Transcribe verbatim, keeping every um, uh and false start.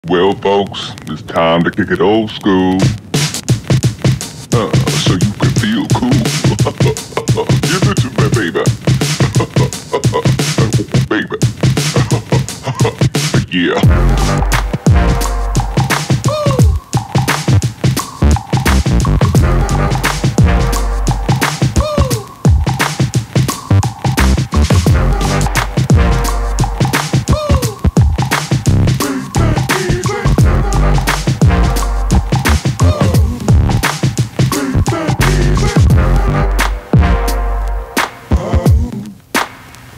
Well, folks, it's time to kick it old school.